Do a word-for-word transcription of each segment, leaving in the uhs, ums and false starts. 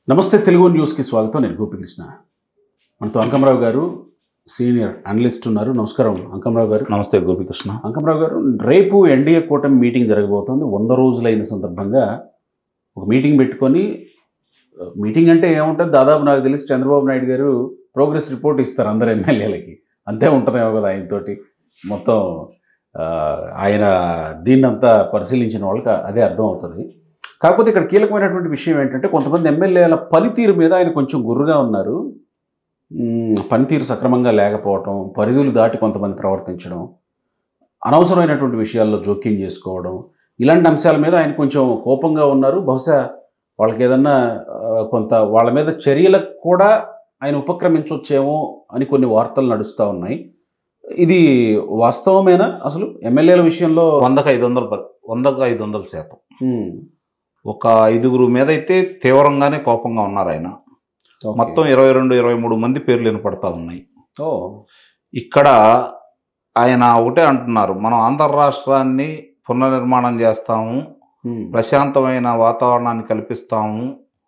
నమస్తే తెలుగు న్యూస్కి స్వాగతం. నేను గోపికృష్ణ. మనతో అంకమరావు గారు సీనియర్ అనలిస్ట్ ఉన్నారు. నమస్కారం అంకమరావు గారు. నమస్తే గోపికృష్ణ. అంకమరావు గారు, రేపు ఎన్డీఏ కూటమి మీటింగ్ జరగబోతోంది. వంద రోజులైన సందర్భంగా ఒక మీటింగ్ పెట్టుకొని, మీటింగ్ అంటే ఏముంటుంది, దాదాపు నాకు తెలిసి చంద్రబాబు నాయుడు గారు ప్రోగ్రెస్ రిపోర్ట్ ఇస్తారు అందరు ఎమ్మెల్యేలకి. అంతే ఉంటుందేమో కదా ఆయనతోటి. మొత్తం ఆయన దీన్నంతా పరిశీలించిన వాళ్ళకి అదే అర్థం అవుతుంది. కాకపోతే ఇక్కడ కీలకమైనటువంటి విషయం ఏంటంటే, కొంతమంది ఎమ్మెల్యేల పనితీరు మీద ఆయన కొంచెం గుర్రుగా ఉన్నారు. పనితీరు సక్రమంగా లేకపోవడం, పరిధులు దాటి కొంతమంది ప్రవర్తించడం, అనవసరమైనటువంటి విషయాల్లో జోక్యం చేసుకోవడం, ఇలాంటి అంశాల మీద ఆయన కొంచెం కోపంగా ఉన్నారు. బహుశా వాళ్ళకి ఏదన్నా కొంత వాళ్ళ మీద చర్యలకు కూడా ఆయన ఉపక్రమించవచ్చేమో అని కొన్ని వార్తలు నడుస్తూ ఉన్నాయి. ఇది వాస్తవమేనా? అసలు ఎమ్మెల్యేల విషయంలో వందకు ఐదు వందల వందకు ఐదు వందల శాతం ఒక ఐదుగురు మీద అయితే తీవ్రంగానే కోపంగా ఉన్నారు ఆయన. మొత్తం ఇరవై రెండు ఇరవై మూడు మంది పేర్లు వినపడతా ఉన్నాయి. ఓ ఇక్కడ ఆయన ఒకటే అంటున్నారు, మనం ఆంధ్ర రాష్ట్రాన్ని పునర్నిర్మాణం చేస్తాము, ప్రశాంతమైన వాతావరణాన్ని కల్పిస్తాము,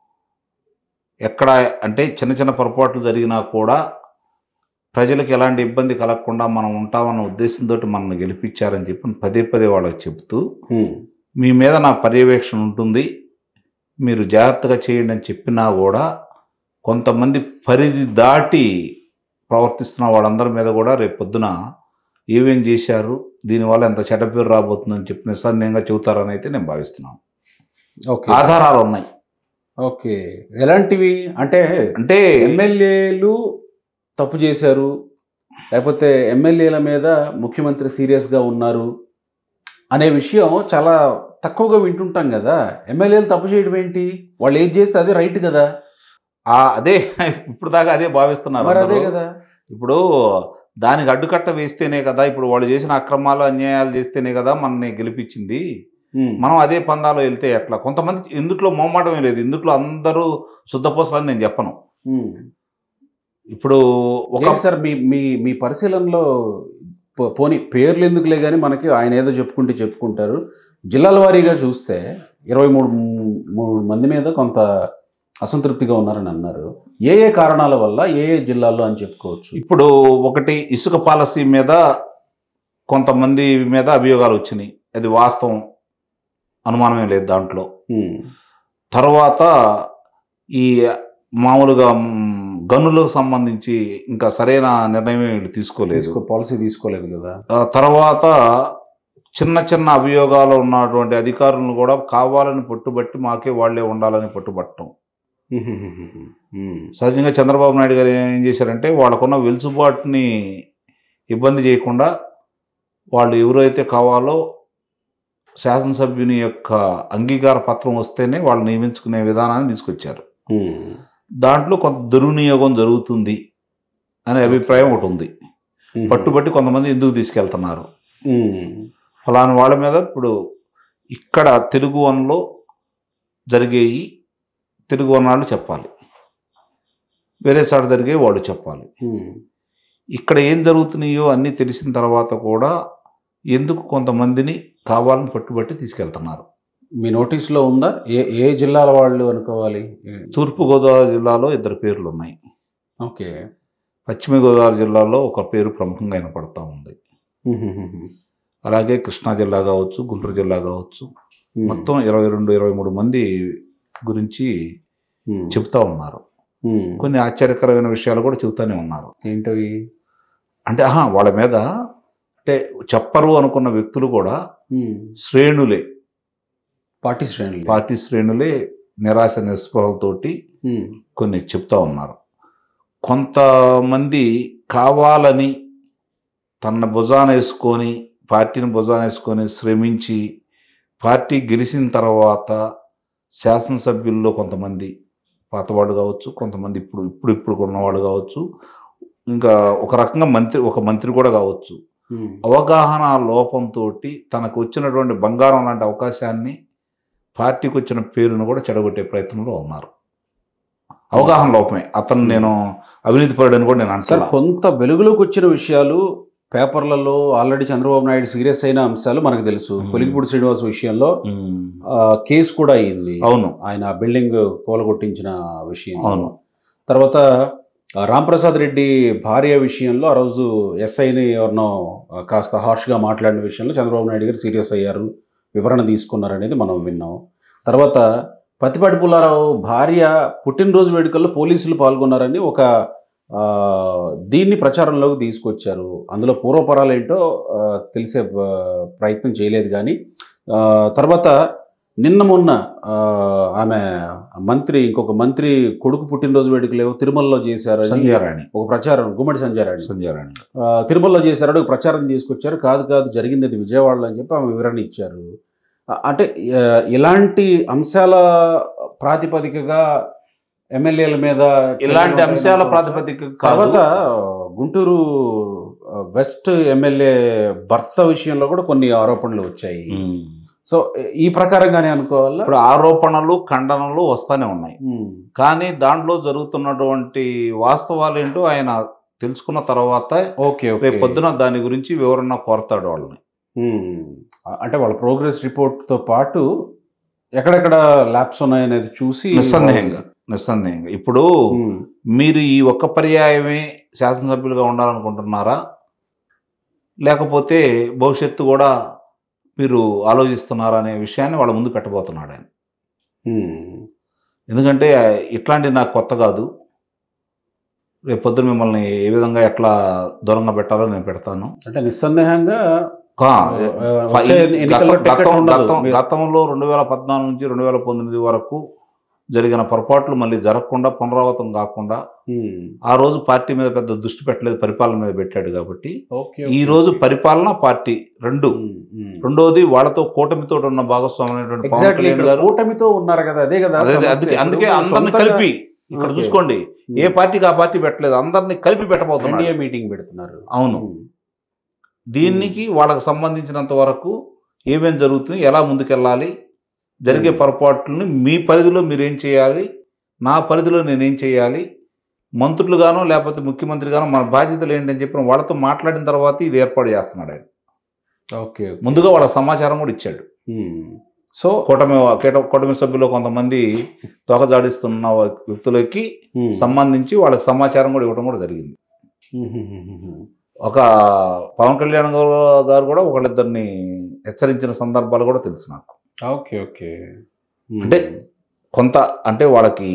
ఎక్కడ అంటే చిన్న చిన్న పొరపాట్లు జరిగినా కూడా ప్రజలకు ఎలాంటి ఇబ్బంది కలగకుండా మనం ఉంటామన్న ఉద్దేశంతో మనల్ని గెలిపించారని చెప్పి పదే పదే వాళ్ళకి చెప్తూ, మీ మీద నా పర్యవేక్షణ ఉంటుంది, మీరు జాగ్రత్తగా చేయండి అని చెప్పినా కూడా కొంతమంది పరిధి దాటి ప్రవర్తిస్తున్న వాళ్ళందరి మీద కూడా రేపు పొద్దున ఏమేం చేశారు, దీనివల్ల ఎంత చెడ్డ పేరు రాబోతుందని చెప్పి నిస్సందేహంగా చెబుతారని అయితే నేను భావిస్తున్నాను. ఓకే, ఆధారాలు ఉన్నాయి. ఓకే, ఎలాంటివి అంటే అంటే ఎమ్మెల్యేలు తప్పు చేశారు, లేకపోతే ఎమ్మెల్యేల మీద ముఖ్యమంత్రి సీరియస్గా ఉన్నారు అనే విషయం చాలా తక్కువగా వింటుంటాం కదా. ఎమ్మెల్యేలు తప్పు చేయడం ఏంటి? వాళ్ళు ఏది చేస్తే అదే రైట్ కదా. అదే ఇప్పుడు దాకా అదే భావిస్తున్నారు. మరి అదే కదా. ఇప్పుడు దానికి అడ్డుకట్ట వేస్తేనే కదా, ఇప్పుడు వాళ్ళు చేసిన అక్రమాలు అన్యాయాలు చేస్తేనే కదా మనని గెలిపించింది. మనం అదే పందాలో వెళ్తే ఎట్లా? కొంతమంది ఇందుట్లో మొహమాటమే లేదు, ఇందుట్లో అందరూ శుద్ధపోసలని నేను చెప్పను. ఇప్పుడు ఒకసారి మీ మీ మీ పరిశీలనలో పోనీ పేర్లు ఎందుకులే కానీ మనకి ఆయన ఏదో చెప్పుకుంటే చెప్పుకుంటారు. జిల్లాల వారీగా చూస్తే ఇరవై మూడు మూడు మంది మీద కొంత అసంతృప్తిగా ఉన్నారని అన్నారు. ఏ ఏ కారణాల వల్ల, ఏ ఏ జిల్లాల్లో అని చెప్పుకోవచ్చు? ఇప్పుడు ఒకటి, ఇసుక పాలసీ మీద కొంతమంది మీద అభియోగాలు వచ్చినాయి, అది వాస్తవం, అనుమానమే లేదు దాంట్లో. తర్వాత ఈ మామూలుగా గనులకు సంబంధించి ఇంకా సరైన నిర్ణయం వీళ్ళు తీసుకోలేదు, పాలసీ తీసుకోలేదు కదా. తర్వాత చిన్న చిన్న అభియోగాలు ఉన్నటువంటి అధికారులను కూడా కావాలని పట్టుబట్టి మాకే వాళ్లే ఉండాలని పట్టుబట్టడం. సహజంగా చంద్రబాబు నాయుడు గారు ఏం చేశారంటే, వాళ్ళకున్న వెలుసుబాటుని ఇబ్బంది చేయకుండా వాళ్ళు ఎవరైతే కావాలో శాసనసభ్యుని యొక్క అంగీకార పత్రం వస్తేనే వాళ్ళు నియమించుకునే విధానాన్ని తీసుకొచ్చారు. దాంట్లో కొంత దుర్వినియోగం జరుగుతుంది అనే అభిప్రాయం ఒకటి ఉంది. పట్టుబట్టి కొంతమంది ఎందుకు తీసుకెళ్తున్నారు ఫలాని వాళ్ళ మీద. ఇప్పుడు ఇక్కడ తెలుగు వన్లో జరిగేవి తెలుగు వన్ వాళ్ళు చెప్పాలి, వేరే చోట జరిగేవి వాళ్ళు చెప్పాలి. ఇక్కడ ఏం జరుగుతున్నాయో అన్నీ తెలిసిన తర్వాత కూడా ఎందుకు కొంతమందిని కావాలని పట్టుబట్టి తీసుకెళ్తున్నారు? మీ నోటీసులో ఉందా? ఏ ఏ జిల్లాల వాళ్ళు అనుకోవాలి? తూర్పుగోదావరి జిల్లాలో ఇద్దరు పేర్లు ఉన్నాయి. ఓకే. పశ్చిమ గోదావరి జిల్లాలో ఒక పేరు ప్రముఖంగా వినపడతా ఉంది. అలాగే కృష్ణా జిల్లా కావచ్చు, గుంటూరు జిల్లా కావచ్చు, మొత్తం ఇరవై రెండు ఇరవై మూడు మంది గురించి చెప్తా ఉన్నారు. కొన్ని ఆశ్చర్యకరమైన విషయాలు కూడా చెబుతూనే ఉన్నారు. ఏంటవి అంటే ఆహా వాళ్ళ మీద అంటే చెప్పరు అనుకున్న వ్యక్తులు కూడా శ్రేణులే, పార్టీ శ్రేణులు పార్టీ శ్రేణులే నిరాశ నిస్పృహలతోటి కొన్ని చెప్తా ఉన్నారు. కొంతమంది కావాలని తన భుజాన వేసుకొని, పార్టీని భుజాన వేసుకొని శ్రమించి పార్టీ గెలిచిన తర్వాత శాసనసభ్యుల్లో కొంతమంది పాతవాళ్ళు కావచ్చు, కొంతమంది ఇప్పుడు ఇప్పుడు ఇప్పుడు ఉన్నవాళ్ళు కావచ్చు, ఇంకా ఒక రకంగా మంత్రి ఒక మంత్రి కూడా కావచ్చు, అవగాహన లోపంతో తనకు వచ్చినటువంటి బంగారం లాంటి అవకాశాన్ని, పార్టీకి వచ్చిన పేరును కూడా చెడగొట్టే ప్రయత్నంలో ఉన్నారు. అవగాహన లోపమే. అతను నేను అవినీతి పరుడని కూడా నేను అంటాను. కొంత వెలుగులోకి వచ్చిన విషయాలు పేపర్లలో ఆల్రెడీ చంద్రబాబు నాయుడు సీరియస్ అయిన అంశాలు మనకు తెలుసు. కొలిగిపూడి శ్రీనివాస్ విషయంలో కేసు కూడా అయింది. అవును, ఆయన బిల్డింగ్ కూలగొట్టించిన విషయం. అవును. తర్వాత రాంప్రసాద్ రెడ్డి భార్య విషయంలో ఆ రోజు ఎస్ఐని ఎవరినో కాస్త హార్ష్గా మాట్లాడిన విషయంలో చంద్రబాబు నాయుడు గారు సీరియస్ అయ్యారు, వివరణ తీసుకున్నారనేది మనం విన్నాం. తర్వాత పత్తిపాటి పుల్లారావు భార్య పుట్టినరోజు వేడుకల్లో పోలీసులు పాల్గొన్నారని ఒక దీన్ని ప్రచారంలోకి తీసుకొచ్చారు. అందులో పూర్వపరాలు ఏంటో తెలిసే ప్రయత్నం చేయలేదు. కానీ తర్వాత నిన్న మొన్న ఆమె మంత్రి ఇంకొక మంత్రి కొడుకు పుట్టినరోజు వేడుకలు ఏవో తిరుమలలో చేశారని సంధ్యారాణి ఒక ప్రచారం, గుమ్మడి సంధ్యారాణి సంధ్యారాణి తిరుమలలో చేశారని ఒక ప్రచారం తీసుకొచ్చారు. కాదు కాదు జరిగింది అది విజయవాడలో అని చెప్పి ఆమె వివరణ ఇచ్చారు. అంటే ఇలాంటి అంశాల ప్రాతిపదికగా ఎమ్మెల్యేల మీద ఇలాంటి అంశాల ప్రాతిపదిక. తర్వాత గుంటూరు వెస్ట్ ఎమ్మెల్యే భర్త విషయంలో కూడా కొన్ని ఆరోపణలు వచ్చాయి. సో ఈ ప్రకారంగానే అనుకోవాలా? ఇప్పుడు ఆరోపణలు ఖండనలు వస్తూనే ఉన్నాయి, కానీ దాంట్లో జరుగుతున్నటువంటి వాస్తవాలు ఏంటో ఆయన తెలుసుకున్న తర్వాత ఓకే రేపు పొద్దున దాని గురించి వివరణ కోరతాడు వాళ్ళని. అంటే వాళ్ళ ప్రోగ్రెస్ రిపోర్ట్తో పాటు ఎక్కడెక్కడ ల్యాబ్స్ ఉన్నాయనేది చూసి నిస్సందేహంగా నిస్సందేహంగా ఇప్పుడు మీరు ఈ ఒక్క పర్యాయమే శాసనసభ్యులుగా ఉండాలనుకుంటున్నారా, లేకపోతే భవిష్యత్తు కూడా మీరు ఆలోచిస్తున్నారా అనే విషయాన్ని వాళ్ళ ముందు పెట్టబోతున్నాడు ఆయన. ఎందుకంటే ఇట్లాంటివి నాకు కొత్త కాదు, రేపు పొద్దున మిమ్మల్ని ఏ విధంగా ఎట్లా దూరంగా పెట్టాలో నేను పెడతాను. అంటే నిస్సందేహంగా గతంలో రెండు వేల పద్నాలుగు నుంచి రెండు వేల పంతొమ్మిది వరకు జరిగిన పొరపాట్లు మళ్ళీ జరగకుండా పునరావృతం కాకుండా ఆ రోజు పార్టీ మీద పెద్ద దృష్టి పెట్టలేదు, పరిపాలన మీద పెట్టాడు. కాబట్టి ఈ రోజు పరిపాలన పార్టీ రెండు, రెండోది వాళ్ళతో కూటమితో ఉన్న భాగస్వామ్యం కూటమితో ఉన్నారు కదా, అదే కదా. అందుకే అందరిని కలిపి ఇక్కడ చూసుకోండి, ఏ పార్టీకి ఆ పార్టీ పెట్టలేదు, అందరినీ కలిపి పెట్టబోతున్నారు, మీటింగ్ పెడుతున్నారు. అవును, దీనికి వాళ్ళకి సంబంధించినంత వరకు ఏమేమి జరుగుతుంది, ఎలా ముందుకెళ్ళాలి, జరిగే పొరపాట్లని మీ పరిధిలో మీరేం చేయాలి, నా పరిధిలో నేనేం చేయాలి, మంత్రులుగానో లేకపోతే ముఖ్యమంత్రిగానో మన బాధ్యతలు ఏంటని చెప్పిన వాళ్ళతో మాట్లాడిన తర్వాత ఇది ఏర్పాటు చేస్తున్నాడు ఆయన. ఓకే, ముందుగా వాళ్ళకి సమాచారం కూడా ఇచ్చాడు. సో కూటమి కూటమి సభ్యులు కొంతమంది తోకజాడిస్తున్న వ్యక్తులకి సంబంధించి వాళ్ళకి సమాచారం కూడా ఇవ్వడం కూడా జరిగింది. ఒక పవన్ కళ్యాణ్ గారు కూడా ఒకళ్ళిద్దరిని హెచ్చరించిన సందర్భాలు కూడా తెలుసు నాకు. ఓకే ఓకే అంటే కొంత అంటే వాళ్ళకి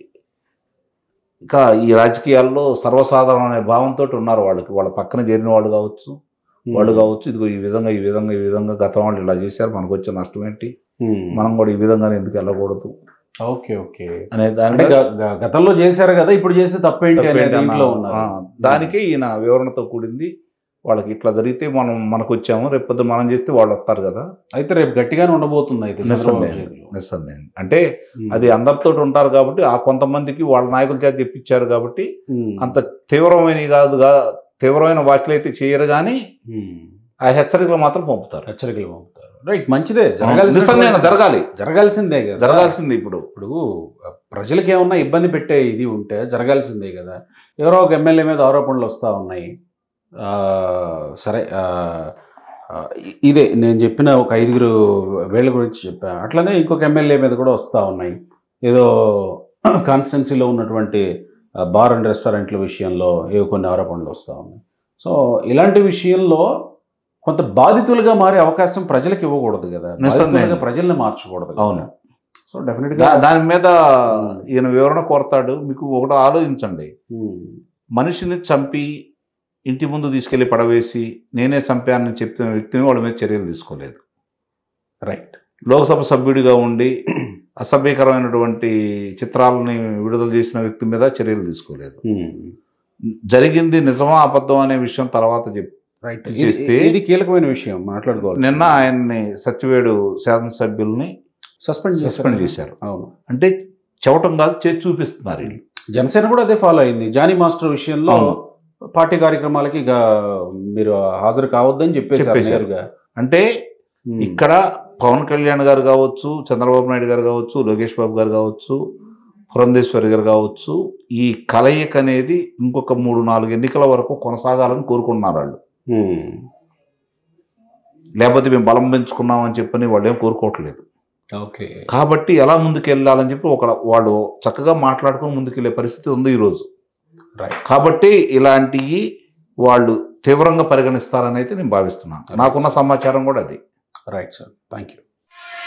ఇంకా ఈ రాజకీయాల్లో సర్వసాధారణ అనే భావంతో ఉన్నారు. వాళ్ళకి వాళ్ళ పక్కన చేరిన వాళ్ళు కావచ్చు, వాళ్ళు కావచ్చు, ఇదిగో ఈ విధంగా ఈ విధంగా ఈ విధంగా గతం వాళ్ళు ఇలా చేశారు, మనకు వచ్చే నష్టం ఏంటి, మనం కూడా ఈ విధంగానే ఎందుకు వెళ్ళకూడదు ఓకే ఓకే అనే దాని గతంలో చేశారు కదా, ఇప్పుడు చేస్తే తప్పేంటి ఇంట్లో దానికే ఈయన వివరణతో కూడింది. వాళ్ళకి ఇట్లా జరిగితే మనం మనకు వచ్చాము, రేపు పొద్దున మనం చేస్తే వాళ్ళు వస్తారు కదా. అయితే రేపు గట్టిగానే ఉండబోతుంది. అయితే నిస్సందేహం అంటే అది అందరితో ఉంటారు కాబట్టి ఆ కొంతమందికి వాళ్ళ నాయకుల చేత చెప్పించారు కాబట్టి అంత తీవ్రమైన కాదు, తీవ్రమైన వ్యాఖ్యలు అయితే చేయరు, కానీ ఆ హెచ్చరికలు మాత్రం పంపుతారు. హెచ్చరికలు పంపుతారు. రైట్, మంచిదే, జరగాలి, జరగాలి జరగాల్సిందే కదా, జరగాల్సిందే. ఇప్పుడు ఇప్పుడు ప్రజలకి ఏమన్నా ఇబ్బంది పెట్టే ఇది ఉంటే జరగాల్సిందే కదా. ఎవరో ఒక ఎమ్మెల్యే మీద ఆరోపణలు వస్తూ ఉన్నాయి. సరే, ఇదే నేను చెప్పిన ఒక ఐదుగురు వేళ్ళ గురించి చెప్పాను. అట్లనే ఇంకొక ఎమ్మెల్యే మీద కూడా వస్తూ ఉన్నాయి. ఏదో కాన్స్టిట్యున్సీలో ఉన్నటువంటి బార్ అండ్ రెస్టారెంట్ల విషయంలో ఏవో కొన్ని ఆరోపణలు వస్తూ ఉన్నాయి. సో ఇలాంటి విషయంలో కొంత బాధితులుగా మారే అవకాశం ప్రజలకు ఇవ్వకూడదు కదా, ప్రజల్ని మార్చకూడదు. అవును. సో డెఫినెట్గా దాని మీద ఈయన వివరణ కోరతాడు. మీకు ఒకటి ఆలోచించండి, మనిషిని చంపి ఇంటి ముందు తీసుకెళ్లి పడవేసి నేనే చంపానని చెప్తున్న వ్యక్తిని వాళ్ళ మీద చర్యలు తీసుకోలేదు. రైట్. లోక్సభ సభ్యుడిగా ఉండి అసభ్యకరమైనటువంటి చిత్రాలని విడుదల చేసిన వ్యక్తి మీద చర్యలు తీసుకోలేదు. జరిగింది నిజమా అబద్ధం అనే విషయం తర్వాత చెప్పి చేస్తే ఇది కీలకమైన విషయం మాట్లాడుకోవాలి. నిన్న ఆయన్ని సచివేడు శాసనసభ్యుల్ని సస్పెండ్ సస్పెండ్ చేశారు. అవును, అంటే చెవటం కాదు, చేసి చూపిస్తున్నారు. జనసేన కూడా అదే ఫాలో అయింది. జానీ మాస్టర్ విషయంలో పార్టీ కార్యక్రమాలకి ఇక మీరు హాజరు కావద్దని చెప్పేసారు. అంటే ఇక్కడ పవన్ కళ్యాణ్ గారు కావచ్చు, చంద్రబాబు నాయుడు గారు కావచ్చు, లోకేష్ బాబు గారు కావచ్చు, పురంధేశ్వరి గారు కావచ్చు, ఈ కలయిక అనేది ఇంకొక మూడు నాలుగు ఎన్నికల వరకు కొనసాగాలని కోరుకుంటున్నారు వాళ్ళు. లేకపోతే మేము బలం పెంచుకున్నామని చెప్పని వాళ్ళు ఏం కోరుకోవట్లేదు. ఓకే. కాబట్టి ఎలా ముందుకు వెళ్ళాలని చెప్పి ఒక వాళ్ళు చక్కగా మాట్లాడుకొని ముందుకెళ్ళే పరిస్థితి ఉంది ఈరోజు. రైట్. కాబట్టి ఇలాంటివి వాళ్ళు తీవ్రంగా పరిగణిస్తారని అయితే నేను భావిస్తున్నాను. నాకున్న సమాచారం కూడా అది. Right sir, thank you.